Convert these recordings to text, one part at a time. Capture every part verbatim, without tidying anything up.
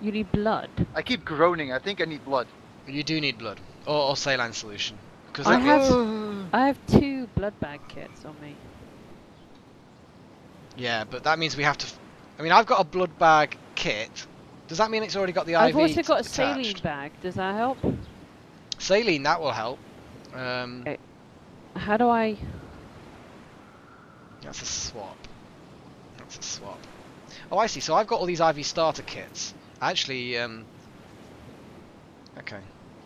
You need blood. I keep groaning. I think I need blood. You do need blood. Or, or saline solution. Because I that have, means... I have two blood bag kits on me. Yeah, but that means we have to... F I mean, I've got a blood bag kit. Does that mean it's already got the I've I V also got a attached? saline bag. Does that help? Saline, that will help. Um, okay. How do I... That's a swap. That's a swap. Oh, I see. So I've got all these I V starter kits. Actually, um... okay.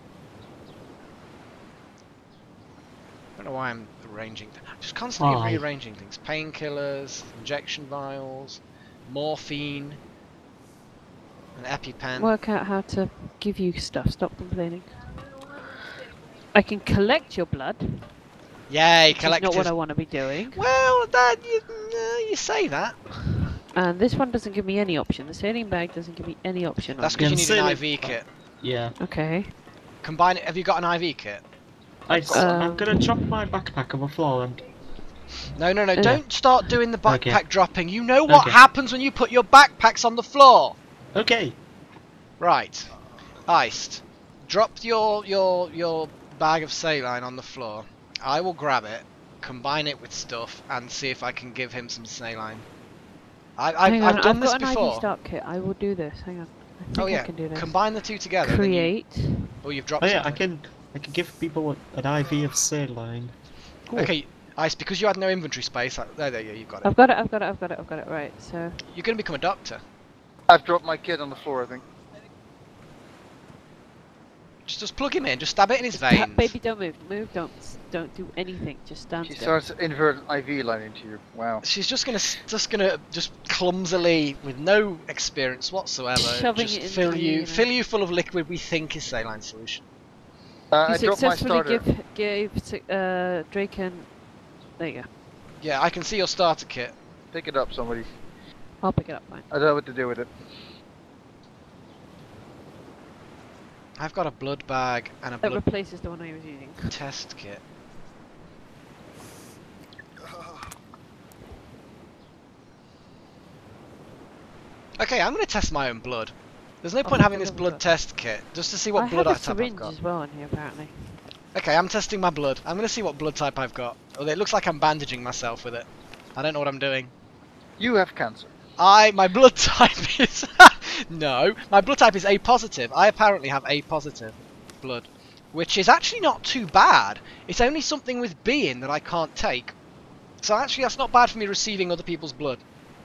I don't know why I'm arranging... I'm just constantly Why? rearranging things. Painkillers, injection vials, morphine, an EpiPen. Work out how to give you stuff. Stop complaining. I can collect your blood. Yay, which collect is not what I want to be doing. Well, that you, uh, you say that. And this one doesn't give me any option. The saline bag doesn't give me any option. That's on because it. you need an I V kit. Yeah. Okay. Combine it. Have you got an I V kit? I, Um, I'm gonna drop my backpack on the floor and... No, no, no. Yeah. Don't start doing the backpack Okay. dropping. You know what Okay. happens when you put your backpacks on the floor. Okay. Right. Iced. Drop your your your bag of saline on the floor. I will grab it, combine it with stuff, and see if I can give him some saline. I, I've, Hang on, I've done I've this got an I V before. start kit. I will do this. Hang on. I think Oh yeah. I can do this. Combine the two together. and then you- Create. Oh, you've dropped Oh yeah, I something. can I can give people an I V of saline. Cool. Okay, Ice, because you had no inventory space. I, there, there, yeah, you've got it. I've got it. I've got it. I've got it. I've got it. Right. So. You're going to become a doctor. I've dropped my kid on the floor, I think. Just, just plug him in. Just stab it in his Ta- veins. baby, don't move. Move. Don't. Don't do anything. Just stand She still. starts to invert an I V line into you. Wow. She's just gonna, s- just gonna, just clumsily, with no experience whatsoever, Shoving just it into fill you, you, you know. fill you full of liquid we think is saline solution. Uh, You I dropped my successfully starter. give gave uh, Drake and there you go. Yeah, I can see your starter kit. Pick it up, somebody. I'll pick it up. Fine. I don't know what to do with it. I've got a blood bag and a That blood replaces the one I was using. test kit. Okay, I'm gonna test my own blood. There's no Oh, point having this blood. blood test kit just to see what I blood have a type I've syringe got. as well in here apparently. Okay, I'm testing my blood. I'm gonna see what blood type I've got. Oh, it looks like I'm bandaging myself with it. I don't know what I'm doing. You have cancer. I, my blood type is... no, my blood type is A positive. I apparently have A positive blood, which is actually not too bad. It's only something with B in that I can't take. So actually that's not bad for me receiving other people's blood.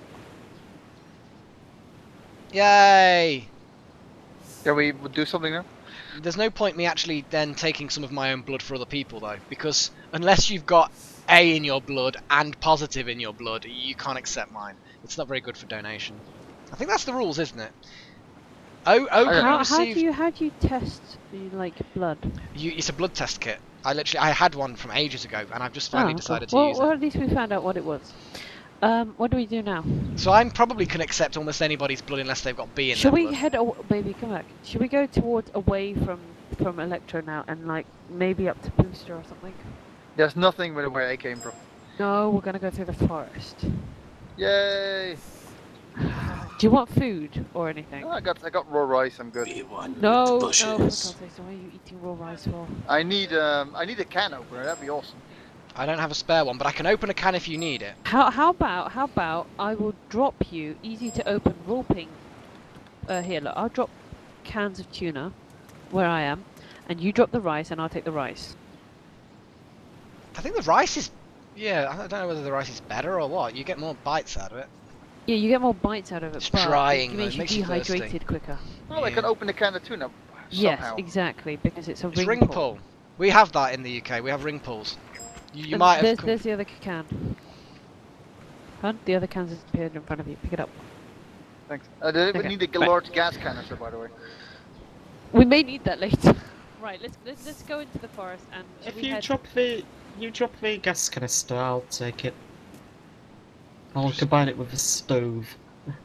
Yay! Can we do something now? There's no point me actually then taking some of my own blood for other people though, because unless you've got A in your blood and positive in your blood, you can't accept mine. It's not very good for donation. I think that's the rules, isn't it? Oh, oh, can How, we how receive... do you how do you test the, like blood? You, it's a blood test kit. I literally, I had one from ages ago, and I've just finally Oh, decided cool. to well, use well, it. at least we found out what it was. Um, what do we do now? So I probably can accept almost anybody's blood unless they've got B in Should their we blood. head? Aw baby, come back. Should we go towards away from from Electro now and like maybe up to Booster or something? There's nothing with where I came from. No, we're gonna go through the forest. Yay! Do you want food or anything? Oh, I got I got raw rice. I'm good. No, no, for God's sake, so why are you eating raw rice for? I need um I need a can opener. That'd be awesome. I don't have a spare one, but I can open a can if you need it. How how about how about I will drop you easy to open raw pink. Uh, here, look, I'll drop cans of tuna where I am, and you drop the rice, and I'll take the rice. I think the rice is... Yeah, I don't know whether the rice is better or what. You get more bites out of it. Yeah, you get more bites out of it, It's but drying, it though, makes it you makes you thirsty. dehydrated quicker. Oh, I Yeah. can open a can of tuna. Yes, Somehow. exactly, because it's a It's ring, ring pull. We have that in the U K. We have ring pulls. You, you And might there's, have... com- there's the other can. Huh? The other can's appeared in front of you. Pick it up. Thanks. Uh, we Okay, need a right. large gas canister, by the way. We may need that later. Right, let's, let's let's go into the forest and should If we you head... drop the you drop the gas canister, I'll take it. I'll combine it with the stove.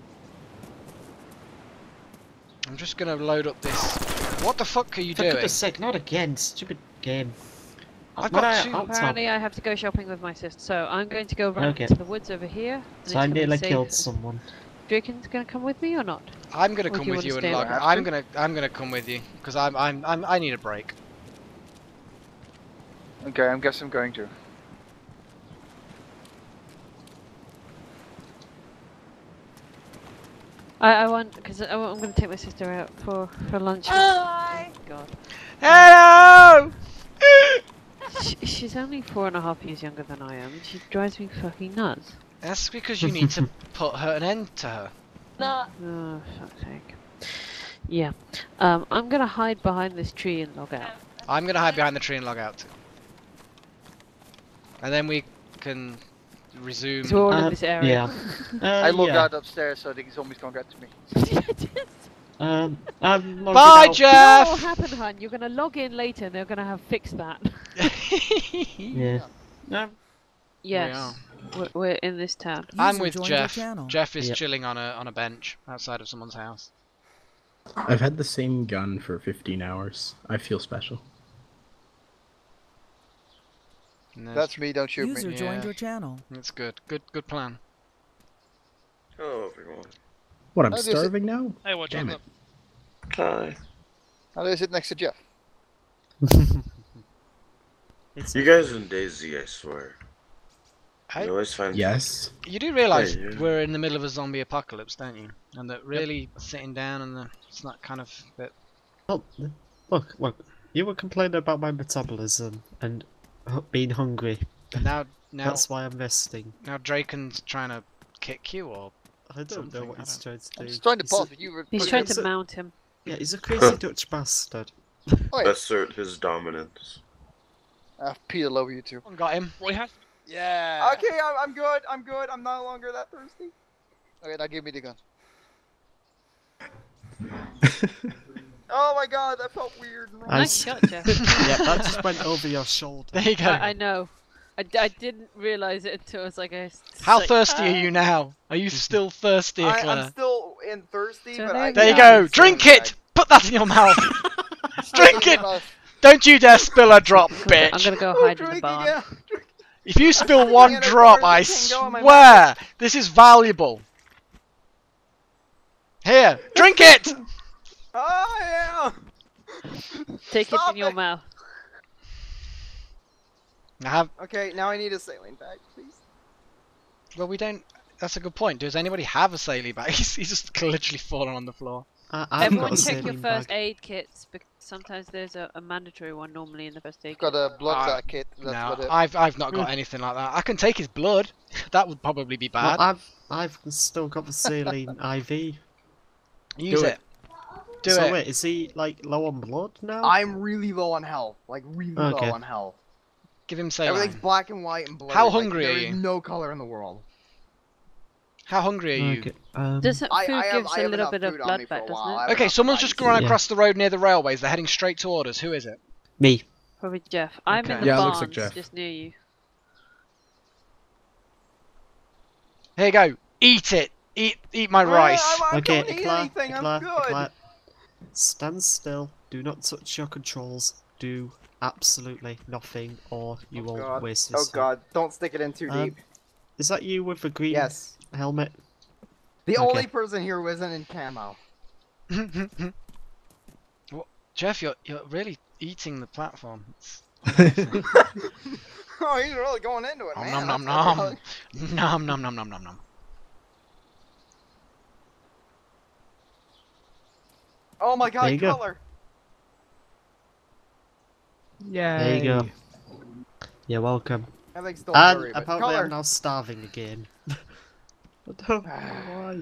I'm just going to load up this... What the fuck are you For doing? goodness sake, not again, stupid game. I've When got I- two... I'll- Apparently I have to go shopping with my sister, so I'm going to go run Okay. to the woods over here. and So I it's gonna be nearly safe. killed someone. Draken's going to come with me or not? I'm gonna Or do come you with wanna you and stay log. around? I'm gonna I'm gonna come with you because I'm I'm I'm I need a break. Okay, I guess I'm going to. I, I want because I'm going to take my sister out for for lunch. Hi. Oh, God. Hello! She, she's only four and a half years younger than I am, and she drives me fucking nuts. That's because you need to put her an end to her. No. Oh, fuck's sake. Yeah. Um, I'm gonna hide behind this tree and log out. I'm gonna hide behind the tree and log out too. And then we can resume. So we're all Uh, in this area. yeah. Uh, I logged yeah. out upstairs, so I think he's almost gonna get to me. Um, I'm logging Bye, out. You know what will Jeff! happen, hun? You're gonna log in later and they're gonna have fixed that. Yeah. Um, Yes. We're, we're in this town. I'm User with joined your Jeff. channel. Jeff is Yep. chilling on a on a bench outside of someone's house. I've had the same gun for fifteen hours. I feel special. And there's- That's me, don't shoot User me. joined Yeah. your channel. That's good. Good good plan. Hello, everyone. What, I'm Oh, there's a- starving now? Hey, what's Damn up? it. Hi. How do I sit next to Jeff? it's You guys in DayZ, I swear. I- You always find Yes. You do realise Yeah, yeah. we're in the middle of a zombie apocalypse, don't you? And that really sitting down and the, it's not kind of bit. Oh, look, look. You were complaining about my metabolism and hu- being hungry. And now now That's why I'm resting. now Draken's trying to kick you or I don't Something, know what I he's don't- trying to do. I'm just trying to He's a- pause, but you were. He's Okay, trying to so- mount him. Yeah, he's a crazy Dutch bastard. Oh, yeah. assert his dominance. I've peed all over you two. Someone got him. We have Yeah. Okay, I'm, I'm good. I'm good. I'm no longer that thirsty. Okay, now give me the gun. Oh my god, that felt weird. And wrong. I Nice s- shot, Jeff. Yeah, that just went over your shoulder. There you go. I, I know. I, d- I didn't realise it until I was like, I was How like, thirsty "Ah." are you now? Are you still thirsty, I, Claire? I'm still in thirsty, So but there I. we There you Yeah, go. I'm Drink saying it. Put that in your mouth. Drink Drink it. it! Don't you dare spill a drop, I'm bitch. gonna go that- hide in the Drinking barn. it. If you spill drinking one it as drop, far I as it can go in my swear this is valuable. Here, drink it. Oh yeah. Take Stop it in your it. mouth. I have. Okay, now I need a saline bag, please. Well, we don't. That's a good point. Does anybody have a saline bag? He's, he's just literally fallen on the floor. I, I've Everyone got a check your saline first bag. aid kits, because sometimes there's a, a mandatory one normally in the first aid I've got kit. a blood Uh, clot kit. That's no, what it. I've I've not got anything like that. I can take his blood. That would probably be Well, bad. I've I've still got the saline I V. Use do it. it. Do so it. wait, is he like low on blood now? I'm really low on health, like really Okay. low on health. Give him saline. Everything's black and white and blurry. How like, hungry there are is you? No color in the world. How hungry are you? Okay, um, Does that I- food I have- gives I a have little enough bit of food on blood me for a back, while. doesn't I it? have Okay, enough someone's just run Yeah. across the road near the railways. They're heading straight towards us. Who is it? me. Probably Jeff. I'm in Okay. the Yeah, it barns, looks like Jeff. just near you. Here you go. Eat it. Eat eat my Uh, rice. I, I Okay, don't need Eclair, anything. Eclair, I'm good. Eclair. Stand still. Do not touch your controls. Do absolutely nothing, or you Oh will god. waste Oh this. god, don't stick it in too Um, deep. Is that you with the green Yes. helmet? The okay. only person here who isn't in camo. What? Jeff, you're you're really eating the platform. It's... Oh, he's really going into it, man. nom nom That's nom really- nom nom nom nom nom nom. Oh my god, There you go. color. There you go. You're welcome. Everything's still And blurry, but apparently color. I'm now starving again. I don't know why.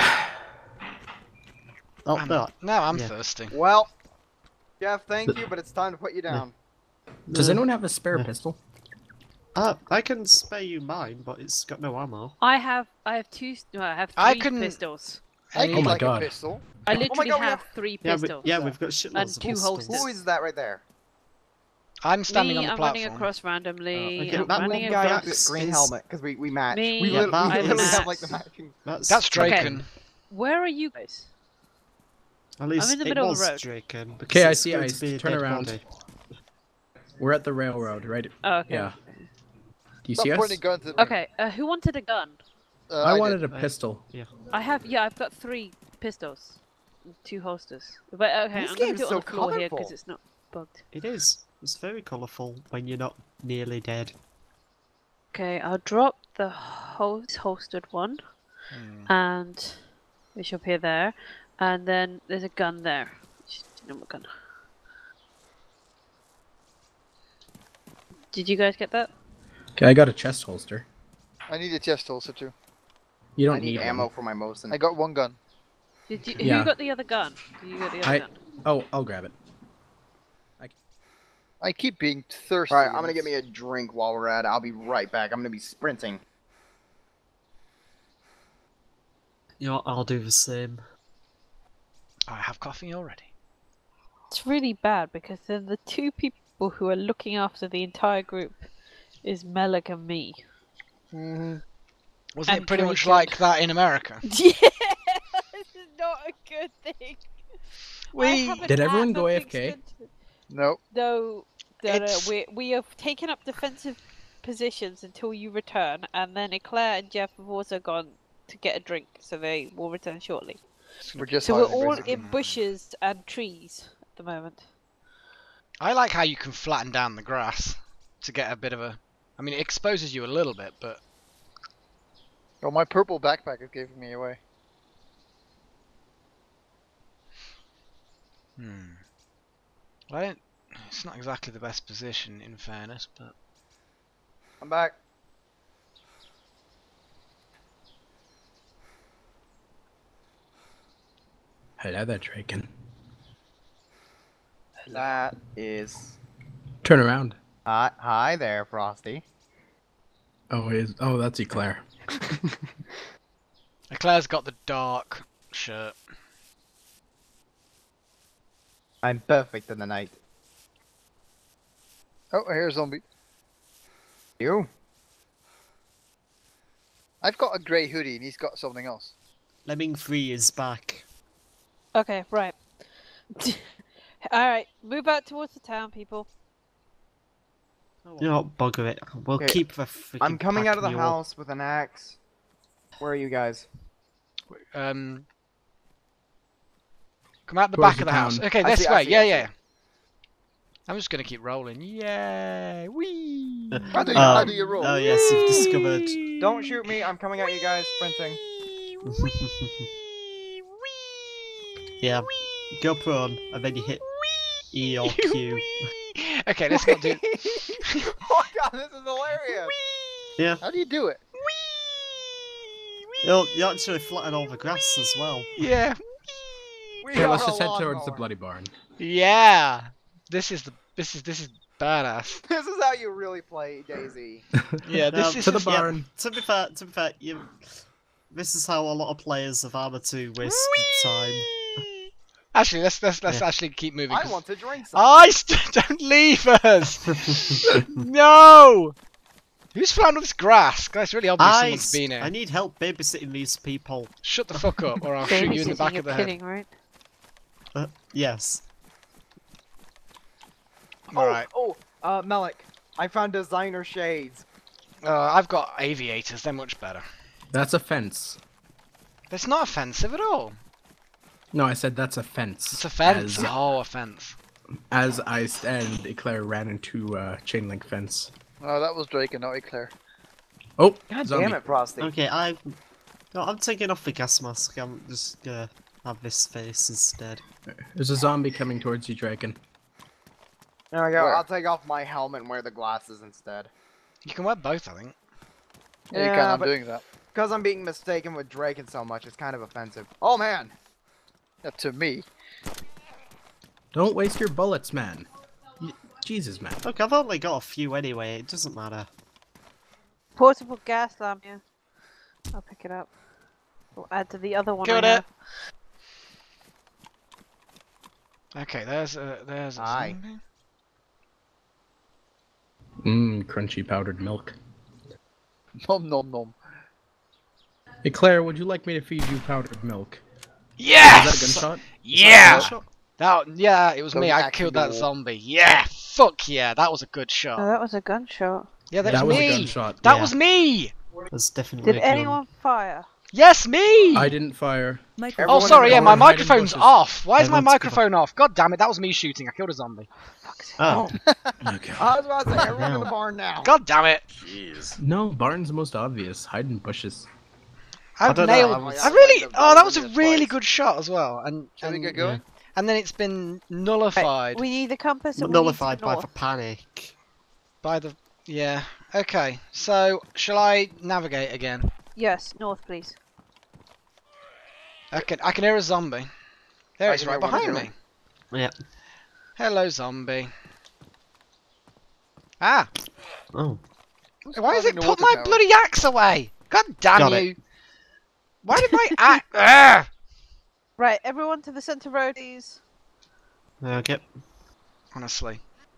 Oh, I'm- no. No, I'm Yeah. thirsty. Well, Jeff, thank you, but it's time to put you down. Does No. anyone have a spare Yeah. pistol? Uh, I can spare you mine, but it's got no ammo. I have I have two. No, I have three I couldn't- pistols. I Any- need my like God. a pistol. I my literally God, we have have- three Yeah, pistols. we, yeah, we've got shitloads And of two pistols. holsters. Who is that right there? I'm standing Me, on the I'm running platform. across randomly. okay, I'm that running one Guy across. with the green is- helmet, because we, we match. Me, we Yeah, lit- that we is- literally have like the matching. That's, That's Okay. Draken. Where are you guys? At least in the it middle of was the road. Draken. because Okay, I it's see going ice. to be a Turn dead around. body. We're at the railroad, right? Oh, okay. Yeah. Do you Stop see us? pointing guns at me. Okay, uh, who wanted a gun? Uh, I did. wanted a I- pistol. I have, yeah, I've got three pistols. two holsters. But okay, This I'm gonna game's do it so on the floor here because colourful. it's not bugged. It is. It's very colourful when you're not nearly dead. Okay, I'll drop the host holstered one, Hmm. and which will appear there, and then there's a gun there. Which is a normal gun. Did you guys get that? Okay, I got a chest holster. I need a chest holster too. You I don't need need ammo one. for my Mosin. I got one gun. Did you? Yeah. Who got the other gun? Did you get the other I- gun? Oh, I'll grab it. I keep being thirsty. Alright, I'm and gonna get me it's- a drink while we're at it. I'll be right back. I'm gonna be sprinting. You know what, I'll do the same. I have coffee already. It's really bad because then the two people who are looking after the entire group is Melik and me. Mhm. Wasn't And it pretty much Draken. like that in America? Yeah, this is not a good thing. I We haven't Did had everyone go something A F K? good- No. No, no, no. It's- We we have taken up defensive positions until you return, and then Eclair and Jeff have also gone to get a drink, so they will return shortly. We're just So we're hiding, all basically. in bushes and trees at the moment. I like how you can flatten down the grass to get a bit of a. I mean, it exposes you a little bit, but Oh, my purple backpack is giving me away. hmm. Well, I don't. It's not exactly the best position, in fairness, but I'm back. Hello there, Draken. That is. Turn around. Hi, hi there, Frosty. Oh, is oh, that's Eclair. Eclair's got the dark shirt. I'm perfect in the night. Oh, here's a zombie. You? I've got a grey hoodie and he's got something else. Lemming three is back. Okay, right. Alright, move out towards the town, people. You know what, bugger it. We'll Okay, keep the freaking I'm coming pack out of the mule. house with an axe. Where are you guys? Um, come out the Towards back the of the house. town. Okay, I this see, I way. see, yeah, I see. yeah. I'm just gonna keep rolling. Yay! Wee! How do you, Um, how do you roll? Oh yes, you've discovered. Don't shoot me, I'm coming at you guys, sprinting. Yeah, go prone, and then you hit E or Q. Okay, let's not do. Oh god, this is hilarious! Yeah, How do you do it? you'll, you actually flatten all the grass as well. Yeah. We Okay, are let's a just head towards the lawnmower. bloody barn. Yeah. This is the. This is this is badass. This is how you really play DayZ. Yeah. This Um, is to the just- yeah. barn. To be fair, to be fair, you. This is how a lot of players of Arma two waste time. Whee! Actually, let's let's let's Yeah. actually keep moving. I 'cause- want to drink some. I st- don't leave us. No. Who's found all this grass? Guys, it's really obvious I, someone's been here. I need help babysitting these people. Shut the fuck up, or I'll shoot you in the Babysitting, back you're of the head. kidding, right? Uh, yes. All right. Oh, uh, Melik, I found designer shades. Uh, I've got aviators. They're much better. That's a fence. That's not offensive at all. No, I said that's a fence. It's a fence. As, Oh, a fence. as I and Eclair ran into uh, chain link fence. No, that was Drake and not Eclair. Oh, God zombie. damn it, Frosty. Okay, I. No, I'm taking off the gas mask. I'm just gonna have this face instead. There's a zombie coming towards you, Draken. There we go, Where? I'll take off my helmet and wear the glasses instead. You can wear both, I think. Yeah, you Yeah, can. I'm but- doing that. Because I'm being mistaken with Draken so much, it's kind of offensive. Oh man! Yeah, to me. Don't waste your bullets, man. Y- Jesus, man. Look, I've only got a few anyway. It doesn't matter. Portable gas lamp, yeah. I'll pick it up. We'll add to the other one. Killed I it. have. Okay, there's a there's a Aye. zombie. Mmm, crunchy powdered milk. Nom nom nom. Eclair, would you like me to feed you powdered milk? Yes. Is that a gunshot? Yeah. Is that a gunshot? That yeah, it was So me. we I actually killed that do- zombie. Yeah. Fuck yeah, that was a good shot. Oh, that was a gunshot. Yeah, that, That was was a me. gunshot. That Yeah. was me. There's definitely Did a gun. anyone fire? Yes, me! I didn't fire. Oh, Everyone sorry, yeah, in my the- microphone's bushes. off. Why is my Everyone's microphone off? God damn it, that was me shooting. I killed a zombie. Oh, Okay. I was about to say, everyone in the No. barn now. God damn it. Jeez. No, barn's the most obvious. Hide in bushes. I, I don't know, nailed. I I, was- really. I Oh, that was a was really twice. good shot as well. And Shall we and, get going? and then it's been Right, nullified we need the compass and nullified we need by to the the north. panic. by the. Yeah. Okay. So shall I navigate again? Yes, north, please. I can. I can hear a zombie. There I it's can right hear one behind too. me. Yeah. Hello, zombie. Ah. Oh. Who's Why has it climbing the put water my tower? bloody axe away? God damn Got you! it. Why did my axe? Ugh! Right, everyone to the centre road, please. Okay. Honestly.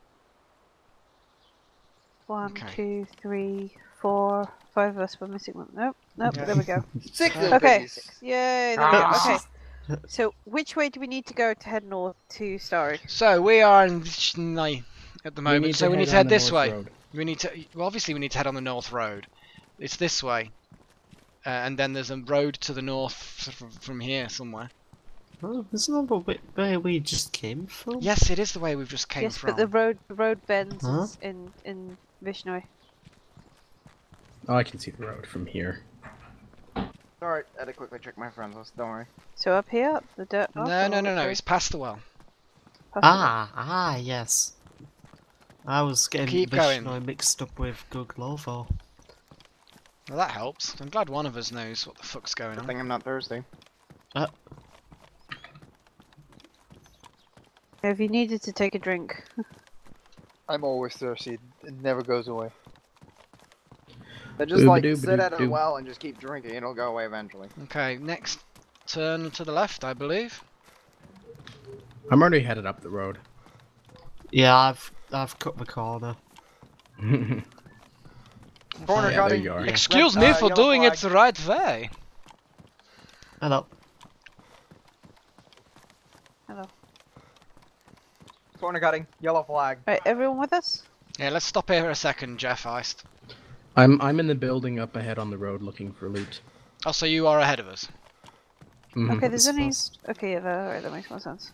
One, Okay. two, three, four, five of us. We're missing one. Nope, nope. Yeah. There we go. Six Uh, little Okay. babies. Yay! There we Ah. go. Okay. So, which way do we need to go to head north to Starry? So we are in Vishnai at the moment. We need so to we need head to on head the this north way. road. We need to. Well, obviously we need to head on the north road. It's this way. Uh, and then there's a road to the north from, from here somewhere. Oh, isn't that the way- where we just came from? Yes, it is the way we've just came yes, from. but the road the road bends Huh? is in in Vishnoi. Oh, I can see the road from here. Alright, I had to quickly check my friends list, don't worry. So up here, up the dirt. No, up, no, or no, no. which way? It's past the well. Past the- Ah, ah, yes. I was getting Keep going. Vishnoi mixed up with Guglovo. Well, that helps. I'm glad one of us knows what the fuck's going Good on. thing I'm not thirsty. If you needed to take a drink, I'm always thirsty. It never goes away. They just like sit Boobadoo-badoo-doo. at a well and just keep drinking, it'll go away eventually. Okay, next turn to the left, I believe. I'm already headed up the road. Yeah, I've I've cut the corner. Corner Yeah, there cutting. you are. Yeah. Excuse Red- me uh, for yellow doing flag. it the right way. Hello. hello. Corner cutting, yellow flag. Right, everyone with us? Yeah, let's stop here a second, Jeff Eist. I'm I'm in the building up ahead on the road looking for loot. Oh, so you are ahead of us. Mhm. Okay, there's It's only. fast. Okay, yeah, that, right, that makes more sense.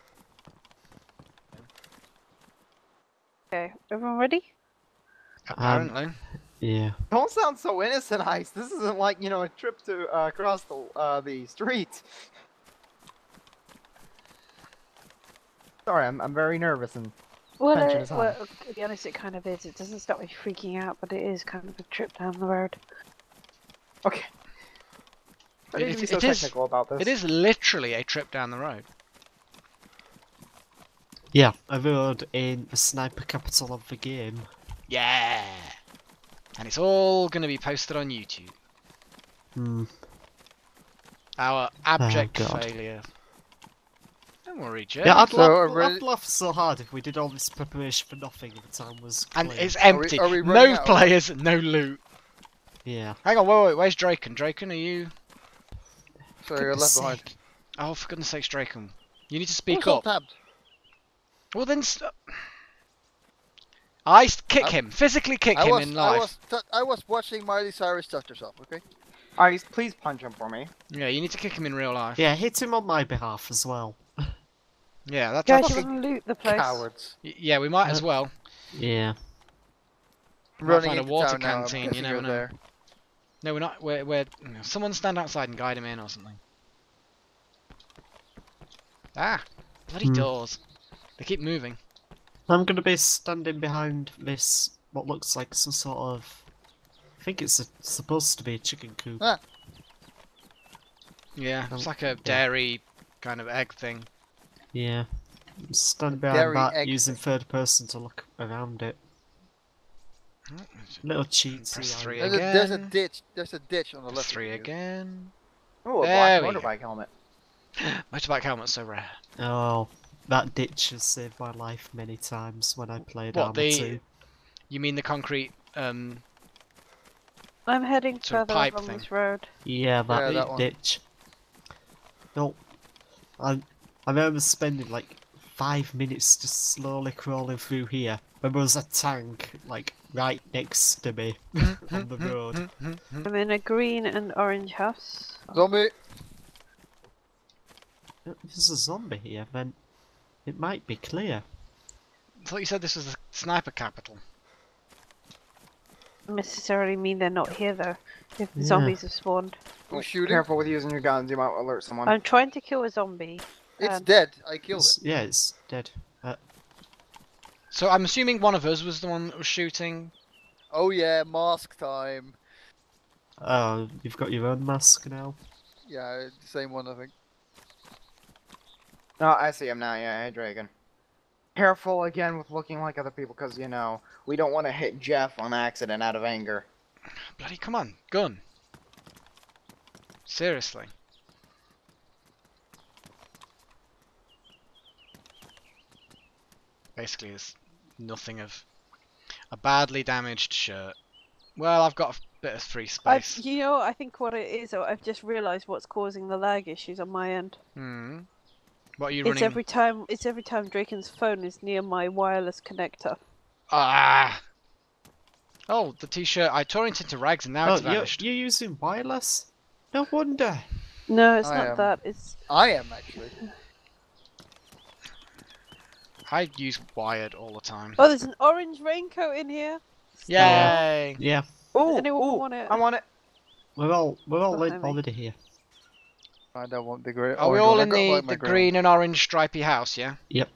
Okay, everyone ready? Apparently. Yeah. Don't sound so innocent, Ice. This isn't like, you know, a trip to uh, across the uh, the street. Sorry, I'm I'm very nervous and Well, Tension uh, is high. well, to be honest, it kind of is. It doesn't stop me freaking out, but it is kind of a trip down the road. okay. I It- need to be it- so it is- technical about this. It is literally a trip down the road. Yeah, a road in the sniper capital of the game. Yeah. And it's all going to be posted on YouTube. Hmm. Our abject God. failure. Don't worry, Jeff. Yeah, I'd, So, laugh, are we- I'd laugh so hard if we did all this preparation for nothing and the time was and clear. it's Are we- empty. are we running No out? players, no loot. Yeah. Hang on, wait, wait, where's Draken? Draken, are you... Sorry, you're left behind. Sake. Oh, for goodness sakes, Draken. You need to speak Who's all up. tabbed? Well then... St I s- kick I- him. Physically kick I him was, in I life. was, t- I was watching Miley Cyrus touch herself. Okay. Ice, please punch him for me. Yeah, you need to kick him in real life. Yeah, hit him on my behalf as well. Yeah, that's... Guys, that's you want to loot the place? Cowards. y- yeah, we might as well. Yeah. I'm Might running find a into water town now, I'm canteen, you guessing never you're know. there. No, we're not. We're... we're you know, someone stand outside and guide him in or something. Ah! Bloody Hmm. doors. They keep moving. I'm gonna be standing behind this, what looks like some sort of... I think it's a, supposed to be a chicken coop. Ah. Yeah, Um, it's like a dairy kind of egg thing. Yeah. I'm standing behind Dairy that, egg using thing. third person to look around it. Little cheats. Press here. three There's a, there's a again. ditch. There's a ditch on the Press left. three of you. again. Oh, a There black we go. motorbike helmet. Motorbike helmet's so rare. Oh, that ditch has saved my life many times when I played What, Arma the- two. You mean the concrete? Um. I'm heading Sort of further pipe along thing. this road. Yeah, that, Yeah, that one. ditch. No, I I remember spending like five minutes just slowly crawling through here. When there was a tank like right next to me on the road. I'm in a green and orange house. Zombie. If there's a zombie here, then it might be clear. I thought you said this was the sniper capital. Doesn't necessarily mean they're not here though. If Yeah. zombies have spawned. Who's shooting? Careful with using your guns, you might alert someone. I'm trying to kill a zombie. It's Um, dead. I killed It's, it. yeah, it's dead. Uh, So I'm assuming one of us was the one that was shooting. Oh yeah, mask time. oh, you've got your own mask now. Yeah, same one I think. No, I see him now, yeah, hey Dragon. Careful again with looking like other people, because, you know, we don't want to hit Jeff on accident out of anger. Bloody come on, gun. Seriously. Basically, it's nothing of a badly damaged shirt. Well, I've got a bit of free I've, space. you know, I think what it is, or I've just realised what's causing the lag issues on my end. Hmm. What are you It's running? every time. It's every time Draken's phone is near my wireless connector. Ah. Oh, the t-shirt. I tore it into rags and now oh, it's you're, vanished. you're using wireless? No wonder. No, it's I not am. that. It's I am actually. I use wired all the time. oh, there's an orange raincoat in here. Yay! Yeah, Ooh, Anyone ooh, want it? I want it. we're all we're all Behind in me. already here. I don't want the grey. Are we orange all one. I in got the, like my the grey green and orange stripy house, yeah? Yep.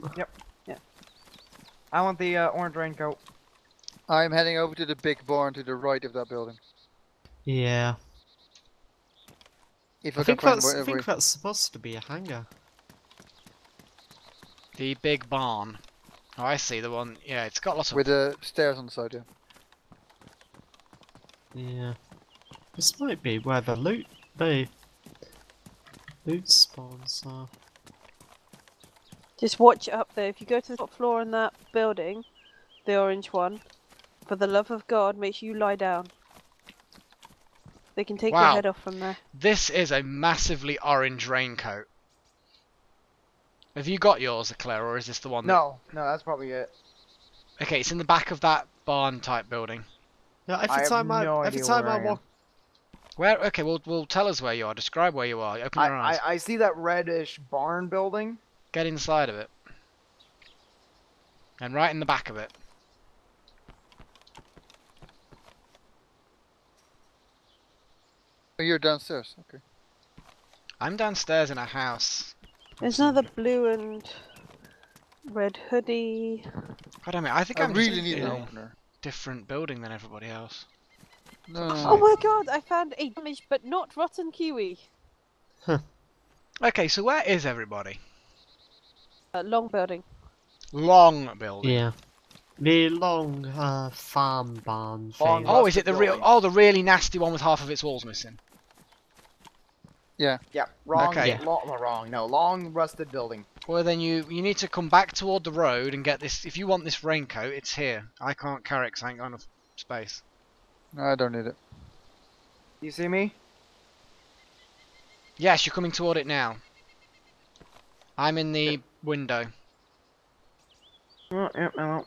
I want the uh, orange raincoat. one. I'm heading over to the big barn to the right of that building. Yeah. If I I, think can find that's I whatever. think that's supposed to be a hangar. The big barn. Oh, I see the one. Yeah, it's got lots of... With the stairs on the side, yeah. Yeah. This might be where the loot the loot spawns are. Just watch up there. If you go to the top floor in that building, the orange one, for the love of God, make sure you lie down. They can take your Wow. head off from there. This is a massively orange raincoat. Have you got yours, Eclair, or is this the one that... No, no, that's probably it. Okay, it's in the back of that barn type building. Yeah, every I have time I no every idea time where I I am. walk Where? Okay, well, well, tell us where you are. Describe where you are. Open I, your eyes. I, I see that reddish barn building. Get inside of it. And right in the back of it. Oh, you're downstairs. Okay. I'm downstairs in a house. There's another blue and red hoodie. God damn it, I think I I'm really just need in an a opener. different building than everybody else. No. Oh my God! I found a damaged but not rotten kiwi. Okay, so where is everybody? Uh, long building. Long building. Yeah. The long uh, farm barn Long thing. Oh, is it the Busted real? building. Oh, the really nasty one with half of its walls missing. Yeah. Yeah, wrong, Okay. yeah. Long, wrong, no, long rusted building. Well, then you you need to come back toward the road and get this. If you want this raincoat, it's here. I can't carry it 'cause I ain't got enough space. No, I don't need it. You see me? Yes, you're coming toward it now. I'm in the window. Oh, yeah, no.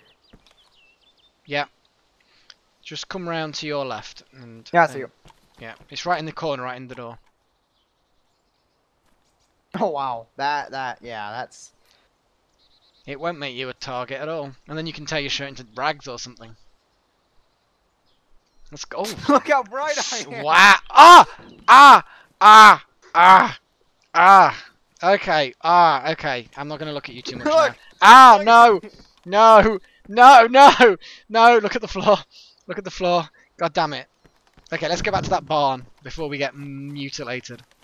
Yeah. Just come round to your left and. Yeah, I see and- you. Yeah, it's right in the corner, right in the door. Oh wow, that that yeah, that's. It won't make you a target at all, and then you can tear your shirt into rags or something. Let's go. Oh, Look how bright I am. wow! Ah! Ah! Ah! Ah! Ah! Okay. Ah! Okay. I'm not gonna look at you too much now. Look! Ah! Look! No! No! No! No! No! Look at the floor. Look at the floor. God damn it. Okay, let's go back to that barn before we get mutilated.